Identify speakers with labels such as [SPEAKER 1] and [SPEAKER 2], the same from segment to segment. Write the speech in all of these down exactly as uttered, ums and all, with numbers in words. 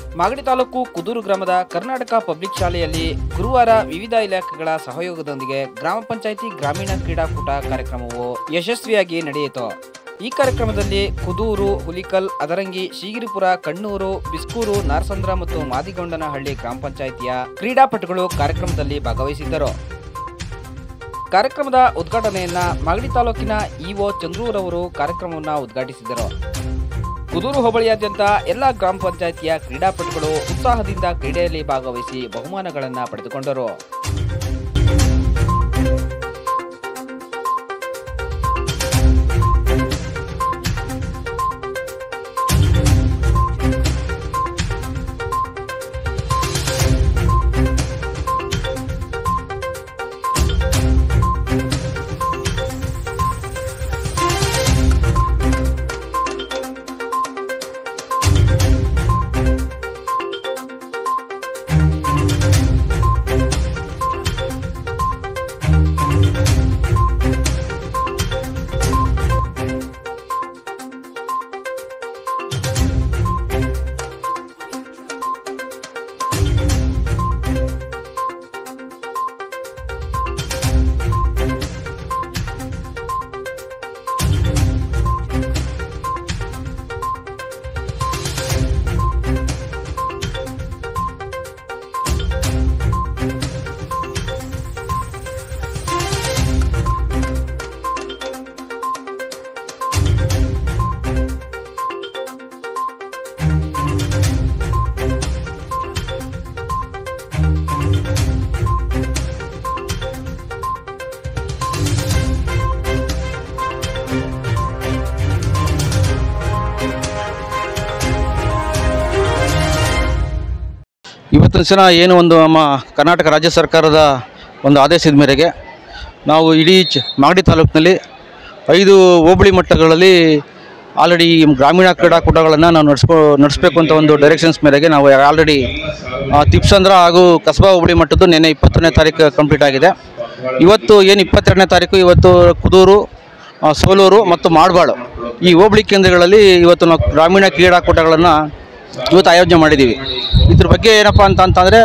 [SPEAKER 1] ಮಾಗಡಿ ತಾಲೂಕು ಕುದೂರು ಗ್ರಾಮದ ಕರ್ನಾಟಕ ಪಬ್ಲಿಕ್ ಶಾಲೆಯಲ್ಲಿ ಗುರುವಾರ ವಿವಿಧ ಇಲಾಖೆಗಳ ಸಹಯೋಗದೊಂದಿಗೆ ಗ್ರಾಮ ಪಂಚಾಯಿತಿ ಗ್ರಾಮೀಣ ಕ್ರೀಡಾಕೂಟ ಕಾರ್ಯಕ್ರಮವು ಯಶಸ್ವಿಯಾಗಿ ನಡೆಯಿತು. ಈ ಕಾರ್ಯಕ್ರಮದಲ್ಲಿ ಕುದೂರು, ಹುಲಿಕಲ್, ಅದರಂಗಿ, ಶೀಗಿರಿಪುರ, ಕಣ್ಣೂರು, ಬಿಸ್ಕೂರು, ನಾರಸಂದ್ರ ಮತ್ತು ಮಾದಿಗೊಂಡನಹಳ್ಳಿ ಗ್ರಾಮ ಪಂಚಾಯಿತಿಯ ಕ್ರೀಡಾಪಟುಗಳು ಕಾರ್ಯಕ್ರಮದಲ್ಲಿ ಭಾಗವಹಿಸಿದ್ದರು. ಕಾರ್ಯಕ್ರಮದ ಉದ್ಘಾಟನೆಯನ್ನ ಮಾಗಡಿ ತಾಲೂಕಿನ ಇಒ ಚಂದ್ರೂರವರು ಕಾರ್ಯಕ್ರಮವನ್ನು ಉದ್ಘಾಟಿಸಿದರು. ಕುದೂರು ಹೋಬಳಿಯಾದ್ಯಂತ ಎಲ್ಲ ಗ್ರಾಮ ಪಂಚಾಯಿತಿಯ ಕ್ರೀಡಾಪಟುಗಳು ಉತ್ಸಾಹದಿಂದ ಕ್ರೀಡೆಯಲ್ಲಿ ಭಾಗವಹಿಸಿ ಬಹುಮಾನಗಳನ್ನು ಪಡೆದುಕೊಂಡರು.
[SPEAKER 2] ಇವತ್ತಿನ ದಿನ ಏನು ಒಂದು ನಮ್ಮ ಕರ್ನಾಟಕ ರಾಜ್ಯ ಸರ್ಕಾರದ ಒಂದು ಆದೇಶದ ಮೇರೆಗೆ ನಾವು ಇಡೀ ಚ ಮಾಗಡಿ ತಾಲೂಕಿನಲ್ಲಿ ಐದು ಹೋಬಳಿ ಮಟ್ಟಗಳಲ್ಲಿ ಆಲ್ರೆಡಿ ಗ್ರಾಮೀಣ ಕ್ರೀಡಾಕೂಟಗಳನ್ನು ನಾವು ನಡೆಸ್ಕೊ ನಡೆಸಬೇಕು ಅಂತ ಒಂದು ಡೈರೆಕ್ಷನ್ಸ್ ಮೇರೆಗೆ ನಾವು ಆಲ್ರೆಡಿ ತಿಪ್ಸಂದ್ರ ಹಾಗೂ ಕಸಬಾ ಹೋಬಳಿ ಮಟ್ಟದ್ದು ನಿನ್ನೆ ಇಪ್ಪತ್ತನೇ ತಾರೀಕು ಕಂಪ್ಲೀಟ್ ಆಗಿದೆ. ಇವತ್ತು ಏನು ಇಪ್ಪತ್ತೆರಡನೇ ತಾರೀಕು ಇವತ್ತು ಕುದೂರು, ಸೋಲೂರು ಮತ್ತು ಮಾಡಬಾಳು ಈ ಹೋಬಳಿ ಕೇಂದ್ರಗಳಲ್ಲಿ ಇವತ್ತು ನಾವು ಗ್ರಾಮೀಣ ಕ್ರೀಡಾಕೂಟಗಳನ್ನು ಇವತ್ತು ಆಯೋಜನೆ ಮಾಡಿದ್ದೀವಿ. ಇದ್ರ ಬಗ್ಗೆ ಏನಪ್ಪ ಅಂತ ಅಂತಂದರೆ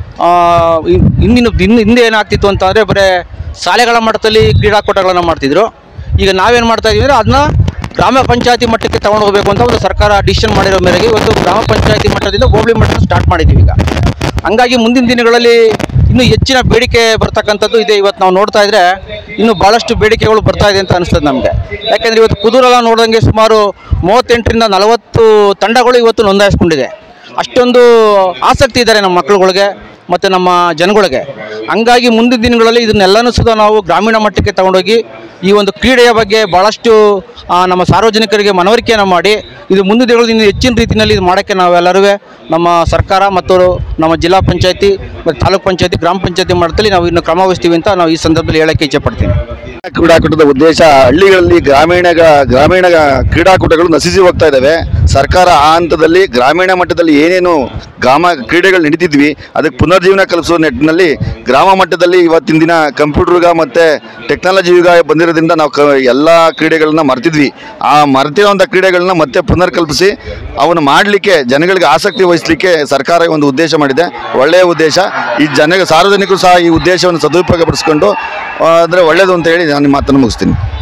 [SPEAKER 2] ಹಿಂದಿನ ಇನ್ನು ಹಿಂದೆ ಏನಾಗ್ತಿತ್ತು ಅಂತಂದರೆ ಬರೀ ಶಾಲೆಗಳ ಮಟ್ಟದಲ್ಲಿ ಕ್ರೀಡಾಕೂಟಗಳನ್ನು ಮಾಡ್ತಿದ್ರು. ಈಗ ನಾವೇನು ಮಾಡ್ತಾಯಿದ್ದೀವಿ ಅಂದರೆ ಅದನ್ನ ಗ್ರಾಮ ಪಂಚಾಯತಿ ಮಟ್ಟಕ್ಕೆ ತೊಗೊಂಡು ಹೋಗಬೇಕು ಅಂತ ಒಂದು ಸರ್ಕಾರ ಡಿಸಿಷನ್ ಮಾಡಿರೋ ಮೇರೆಗೆ ಇವತ್ತು ಗ್ರಾಮ ಪಂಚಾಯತಿ ಮಟ್ಟದಿಂದ ಹೋಬಳಿ ಮಟ್ಟನ ಸ್ಟಾರ್ಟ್ ಮಾಡಿದ್ದೀವಿ. ಈಗ ಹಂಗಾಗಿ ಮುಂದಿನ ದಿನಗಳಲ್ಲಿ ಇನ್ನೂ ಹೆಚ್ಚಿನ ಬೇಡಿಕೆ ಬರ್ತಕ್ಕಂಥದ್ದು ಇದೆ. ಇವತ್ತು ನಾವು ನೋಡ್ತಾ ಇದ್ದರೆ ಇನ್ನೂ ಭಾಳಷ್ಟು ಬೇಡಿಕೆಗಳು ಬರ್ತಾ ಇದೆ ಅಂತ ಅನಿಸ್ತದೆ ನಮಗೆ. ಯಾಕೆಂದರೆ ಇವತ್ತು ಕುದೂರೆಲ್ಲ ನೋಡಿದಂಗೆ ಸುಮಾರು ಮೂವತ್ತೆಂಟರಿಂದ ನಲವತ್ತು ತಂಡಗಳು ಇವತ್ತು ನೋಂದಾಯಿಸ್ಕೊಂಡಿದೆ. ಅಷ್ಟೊಂದು ಆಸಕ್ತಿ ಇದ್ದಾರೆ ನಮ್ಮ ಮಕ್ಕಳುಗಳಿಗೆ ಮತ್ತು ನಮ್ಮ ಜನಗಳಿಗೆ. ಹಂಗಾಗಿ ಮುಂದಿನ ದಿನಗಳಲ್ಲಿ ಇದನ್ನೆಲ್ಲನೂ ಸುದ ನಾವು ಗ್ರಾಮೀಣ ಮಟ್ಟಕ್ಕೆ ತಗೊಂಡೋಗಿ ಈ ಒಂದು ಕ್ರೀಡೆಯ ಬಗ್ಗೆ ಭಾಳಷ್ಟು ನಮ್ಮ ಸಾರ್ವಜನಿಕರಿಗೆ ಮನವರಿಕೆಯನ್ನು ಮಾಡಿ ಇದು ಮುಂದಿನ ದಿನಗಳಲ್ಲಿ ಇನ್ನು ಹೆಚ್ಚಿನ ರೀತಿಯಲ್ಲಿ ಇದು ಮಾಡೋಕ್ಕೆ ನಾವೆಲ್ಲರೂ ನಮ್ಮ ಸರ್ಕಾರ ಮತ್ತು ನಮ್ಮ ಜಿಲ್ಲಾ ಪಂಚಾಯತಿ ಮತ್ತು ತಾಲೂಕು ಪಂಚಾಯತಿ, ಗ್ರಾಮ ಪಂಚಾಯತಿ ಮಟ್ಟದಲ್ಲಿ ನಾವು ಇನ್ನು ಕ್ರಮ ವಹಿಸ್ತೀವಿ ಅಂತ ನಾವು ಈ ಸಂದರ್ಭದಲ್ಲಿ ಹೇಳೋಕ್ಕೆ ಇಚ್ಛೆಪಡ್ತೀನಿ.
[SPEAKER 3] ಕ್ರೀಡಾಕೂಟದ ಉದ್ದೇಶ ಹಳ್ಳಿಗಳಲ್ಲಿ ಗ್ರಾಮೀಣ ಗ್ರಾಮೀಣ ಕ್ರೀಡಾಕೂಟಗಳು ನಶಿಸಿ ಹೋಗ್ತಾ ಇದ್ದಾವೆ. ಸರ್ಕಾರ ಆ ಹಂತದಲ್ಲಿ ಗ್ರಾಮೀಣ ಮಟ್ಟದಲ್ಲಿ ಏನೇನು ಗ್ರಾಮ ಕ್ರೀಡೆಗಳು ನಡೀತಿದ್ವಿ ಅದಕ್ಕೆ ಪುನರ್ಜೀವನ ಕಲಿಸುವ ನಿಟ್ಟಿನಲ್ಲಿ ಗ್ರಾಮ ಮಟ್ಟದಲ್ಲಿ ಇವತ್ತಿನ ದಿನ ಕಂಪ್ಯೂಟರ್ ಯುಗ ಮತ್ತು ಟೆಕ್ನಾಲಜಿ ಯುಗ ಬಂದಿರೋದ್ರಿಂದ ನಾವು ಕ ಎಲ್ಲ ಕ್ರೀಡೆಗಳನ್ನ ಮರ್ತಿದ್ವಿ. ಆ ಮರ್ತಿರೋಂಥ ಕ್ರೀಡೆಗಳನ್ನ ಮತ್ತೆ ಪುನರ್ ಕಲ್ಪಿಸಿ ಅವನು ಮಾಡಲಿಕ್ಕೆ ಜನಗಳಿಗೆ ಆಸಕ್ತಿ ವಹಿಸಲಿಕ್ಕೆ ಸರ್ಕಾರ ಒಂದು ಉದ್ದೇಶ ಮಾಡಿದೆ. ಒಳ್ಳೆಯ ಉದ್ದೇಶ. ಈ ಜನ ಸಾರ್ವಜನಿಕರು ಸಹ ಈ ಉದ್ದೇಶವನ್ನು ಸದುಪಯೋಗಪಡಿಸ್ಕೊಂಡು ಅಂದರೆ ಒಳ್ಳೆಯದು ಅಂತ ಹೇಳಿ ನಾನು ಮಾತನ್ನು ಮುಗಿಸ್ತೀನಿ.